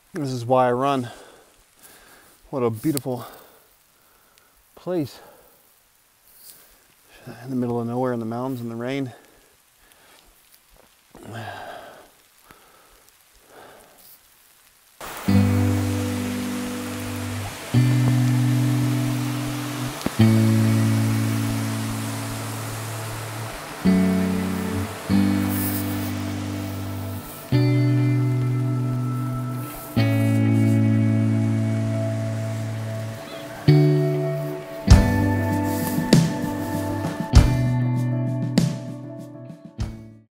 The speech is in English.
This is why I run. What a beautiful place. In the middle of nowhere in the mountains in the rain.